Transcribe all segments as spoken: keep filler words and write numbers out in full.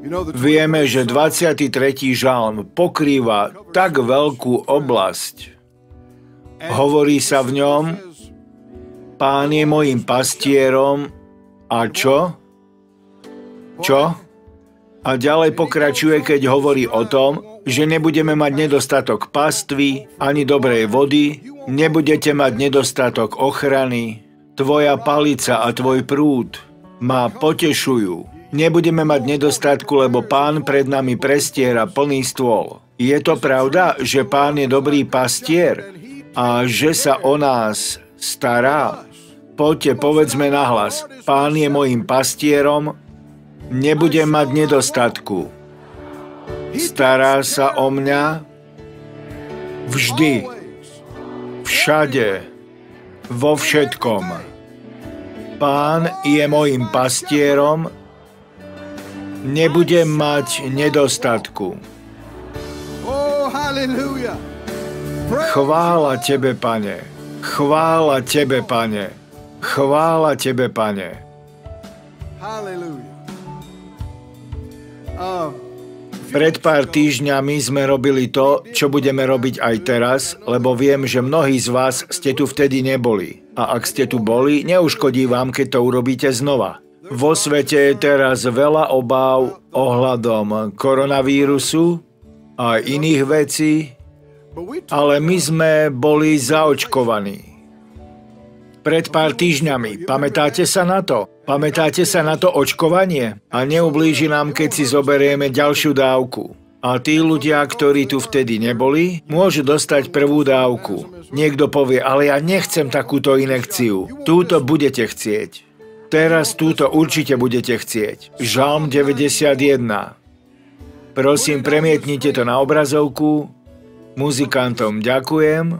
Vieme, že dvadsiaty tretí žalm pokrýva tak veľkú oblasť. Hovorí sa v ňom, Pán je mojím pastierom a čo? Čo? A ďalej pokračuje, keď hovorí o tom, že nebudeme mať nedostatok pastvy ani dobrej vody, nebudete mať nedostatok ochrany, tvoja palica a tvoj prúd ma potešujú. Nebudeme mať nedostatku, lebo Pán pred nami prestiera plný stôl. Je to pravda, že Pán je dobrý pastier a že sa o nás stará? Poďte, povedzme nahlas, Pán je mojím pastierom, nebudem mať nedostatku. Stará sa o mňa vždy, všade, vo všetkom. Pán je mojím pastierom, nebudem mať nedostatku. Chvála Tebe, Pane. Chvála Tebe, Pane. Chvála Tebe, Pane. Pred pár týždňami sme robili to, čo budeme robiť aj teraz, lebo viem, že mnohí z vás ste tu vtedy neboli. A ak ste tu boli, neuškodí vám, keď to urobíte znova. Vo svete je teraz veľa obáv ohľadom koronavírusu a iných vecí, ale my sme boli zaočkovaní. Pred pár týždňami, pamätáte sa na to? Pamätáte sa na to očkovanie? A neublíži nám, keď si zoberieme ďalšiu dávku. A tí ľudia, ktorí tu vtedy neboli, môžu dostať prvú dávku. Niekto povie, ale ja nechcem takúto injekciu. Túto budete chcieť. Teraz túto určite budete chcieť. Žalm deväťdesiatjeden. Prosím, premietnite to na obrazovku. Muzikantom ďakujem.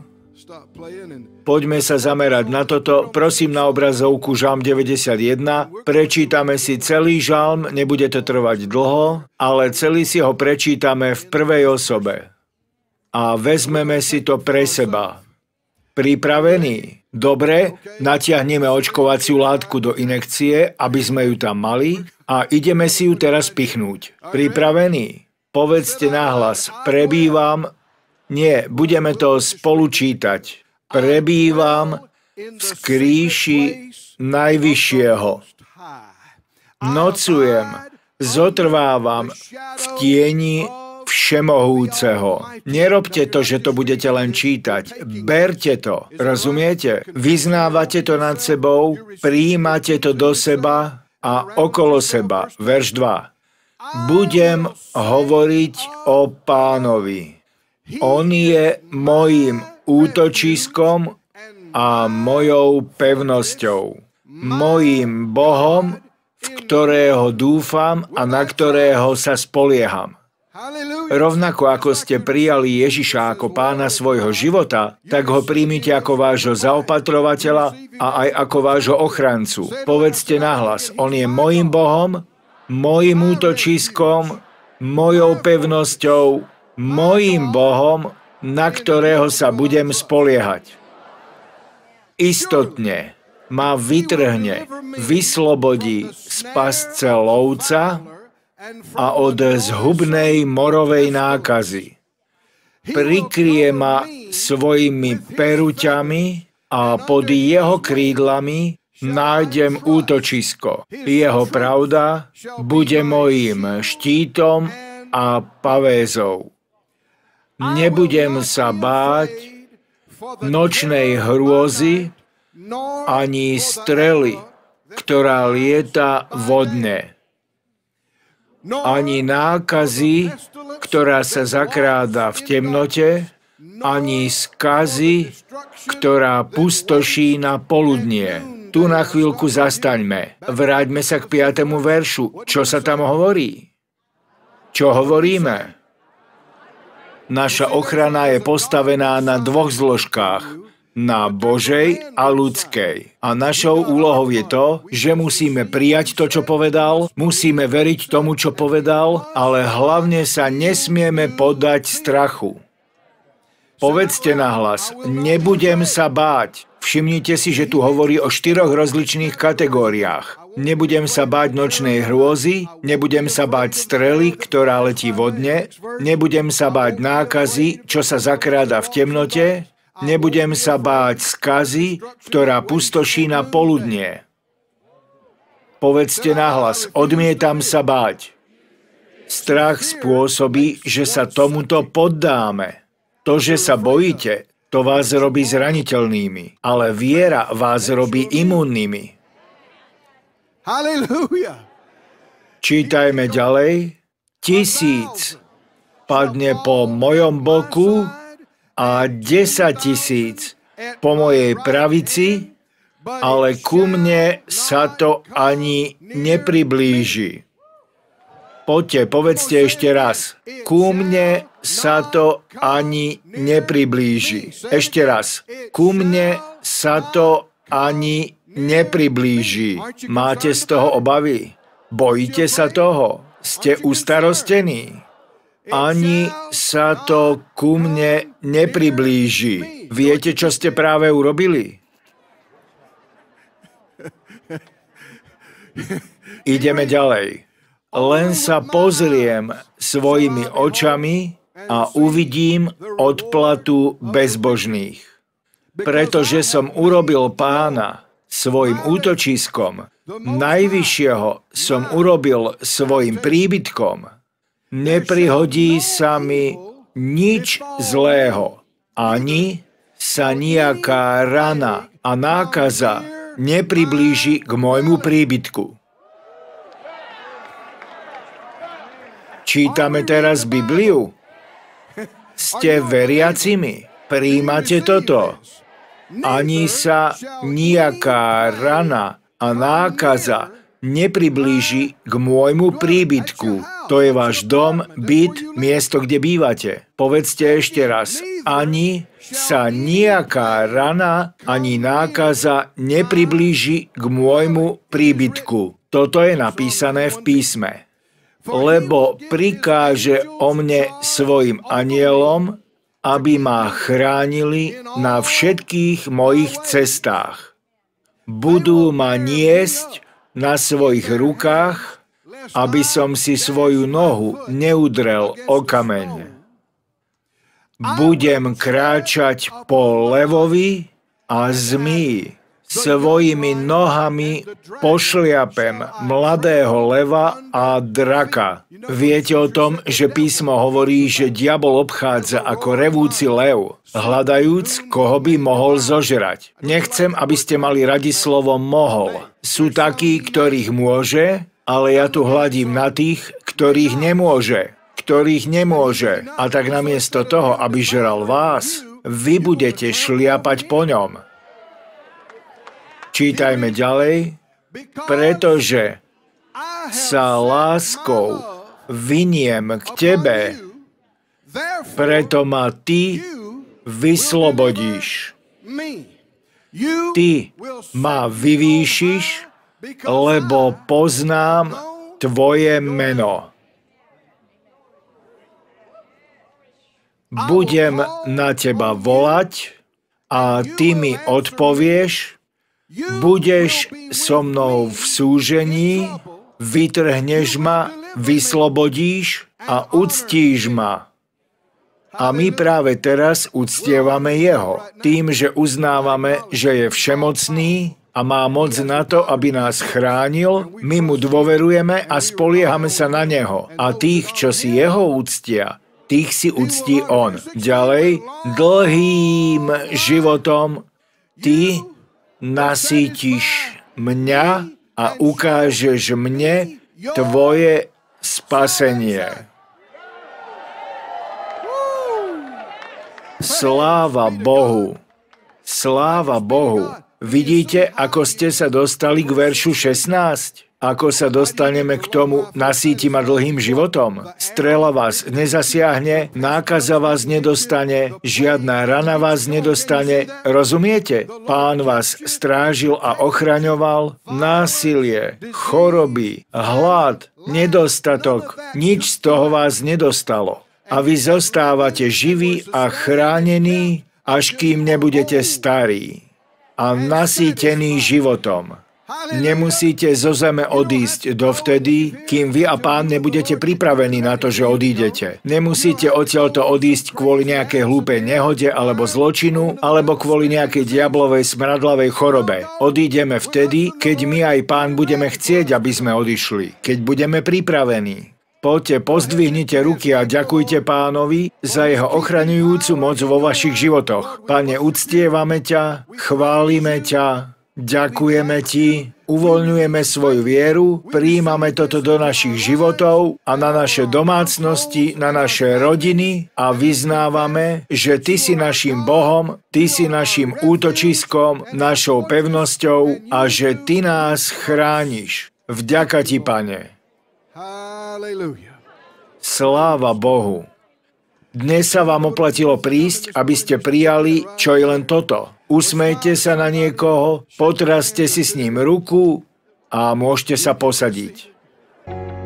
Poďme sa zamerať na toto. Prosím na obrazovku Žalm deväťdesiatjeden. Prečítame si celý žalm, nebude to trvať dlho, ale celý si ho prečítame v prvej osobe. A vezmeme si to pre seba. Pripravení? Dobre, natiahneme očkovaciu látku do injekcie, aby sme ju tam mali a ideme si ju teraz pichnúť. Pripravení? Povedzte nahlas, prebývam. Nie, budeme to spolu čítať. Prebývam v skríši Najvyššieho. Nocujem, zotrvávam v tieni Všemohúceho. Nerobte to, že to budete len čítať. Berte to. Rozumiete? Vyznávate to nad sebou, prijímate to do seba a okolo seba. Verš dva. Budem hovoriť o Pánovi. On je mojím útočiskom a mojou pevnosťou. Mojím Bohom, v ktorého dúfam a na ktorého sa spolieham. Rovnako ako ste prijali Ježiša ako pána svojho života, tak ho príjmite ako vášho zaopatrovateľa a aj ako vášho ochrancu. Povedzte nahlas, on je mojím Bohom, mojím útočiskom, mojou pevnosťou, mojím Bohom, na ktorého sa budem spoliehať. Istotne ma vytrhne, vyslobodí z pasce lovca a od zhubnej morovej nákazy. Prikrie ma svojimi peruťami a pod jeho krídlami nájdem útočisko. Jeho pravda bude mojím štítom a pavézou. Nebudem sa báť nočnej hrôzy ani strely, ktorá lieta vodne, ani nákazy, ktorá sa zakráda v temnote, ani skazy, ktorá pustoší na poludnie. Tu na chvíľku zastaňme. Vráťme sa k piatemu veršu. Čo sa tam hovorí? Čo hovoríme? Naša ochrana je postavená na dvoch zložkách. Na Božej a ľudskej. A našou úlohou je to, že musíme prijať to, čo povedal, musíme veriť tomu, čo povedal, ale hlavne sa nesmieme poddať strachu. Povedzte nahlas, nebudem sa báť. Všimnite si, že tu hovorí o štyroch rozličných kategóriách. Nebudem sa báť nočnej hrôzy, nebudem sa báť strely, ktorá letí vodne, nebudem sa báť nákazy, čo sa zakráda v temnote, nebudem sa báť skazy, ktorá pustoší na poludnie. Povedzte nahlas, odmietam sa báť. Strach spôsobí, že sa tomuto poddáme. To, že sa bojíte, to vás robí zraniteľnými, ale viera vás robí imúnnymi. Hallelujah. Čítajme ďalej. Tisíc padne po mojom boku a desať tisíc po mojej pravici, ale ku mne sa to ani nepriblíži. Poďte, povedzte ešte raz. Ku mne sa to ani nepriblíži. Ešte raz. Ku mne sa to ani nepriblíži. Máte z toho obavy? Bojíte sa toho? Ste ustarostení? Ani sa to ku mne nepriblíži. Viete, čo ste práve urobili? Ideme ďalej. Len sa pozriem svojimi očami a uvidím odplatu bezbožných. Pretože som urobil Pána svojim útočiskom, Najvyššieho som urobil svojim príbytkom, neprihodí sa mi nič zlého, ani sa nejaká rana a nákaza nepriblíži k môjmu príbytku. Čítame teraz Bibliu. Ste veriacimi? Príjmate toto? Ani sa nejaká rana a nákaza nepriblíži k môjmu príbytku. To je váš dom, byt, miesto, kde bývate. Povedzte ešte raz. Ani sa nejaká rana ani nákaza nepriblíži k môjmu príbytku. Toto je napísané v písme. Lebo prikáže o mne svojim anielom, aby ma chránili na všetkých mojich cestách. Budú ma niesť na svojich rukách, aby som si svoju nohu neudrel o kameň. Budem kráčať po levovi a zmii. Svojimi nohami pošliapem mladého leva a draka. Viete o tom, že písmo hovorí, že diabol obchádza ako revúci lev, hľadajúc, koho by mohol zožrať. Nechcem, aby ste mali radi slovo mohol. Sú takí, ktorých môže, ale ja tu hľadím na tých, ktorých nemôže. Ktorých nemôže. A tak namiesto toho, aby žral vás, vy budete šliapať po ňom. Čítajme ďalej, pretože sa láskou viniem k tebe, preto ma ty vyslobodíš. Ty ma vyvýšiš, lebo poznám tvoje meno. Budem na teba volať a ty mi odpovieš. Budeš so mnou v súžení, vytrhneš ma, vyslobodíš a uctíš ma. A my práve teraz uctievame Jeho, tým, že uznávame, že je všemocný a má moc na to, aby nás chránil, my mu dôverujeme a spoliehame sa na Neho. A tých, čo si Jeho uctia, tých si uctí On. Ďalej, dlhým životom ty nasýtiš mňa a ukážeš mne tvoje spasenie. Sláva Bohu! Sláva Bohu! Vidíte, ako ste sa dostali k veršu šestnásť? Ako sa dostaneme k tomu, nasíti ma dlhým životom? Strela vás nezasiahne, nákaza vás nedostane, žiadna rana vás nedostane. Rozumiete? Pán vás strážil a ochraňoval. Násilie, choroby, hlad, nedostatok, nič z toho vás nedostalo. A vy zostávate živí a chránení, až kým nebudete starí. a nasýtený životom. Nemusíte zo zeme odísť dovtedy, kým vy a Pán nebudete pripravení na to, že odídete. Nemusíte odtiaľto odísť kvôli nejakej hlúpej nehode alebo zločinu, alebo kvôli nejakej diablovej smradlavej chorobe. Odídeme vtedy, keď my aj Pán budeme chcieť, aby sme odišli. Keď budeme pripravení. Poďte, pozdvihnite ruky a ďakujte Pánovi za jeho ochraňujúcu moc vo vašich životoch. Pane, uctievame ťa, chválime ťa, ďakujeme ti, uvoľňujeme svoju vieru, prijímame toto do našich životov a na naše domácnosti, na naše rodiny a vyznávame, že ty si našim Bohom, ty si našim útočiskom, našou pevnosťou a že ty nás chrániš. Vďaka ti, Pane. Sláva Bohu. Dnes sa vám oplatilo prísť, aby ste prijali, čo je len toto. Usmejte sa na niekoho, potraste si s ním ruku a môžete sa posadiť.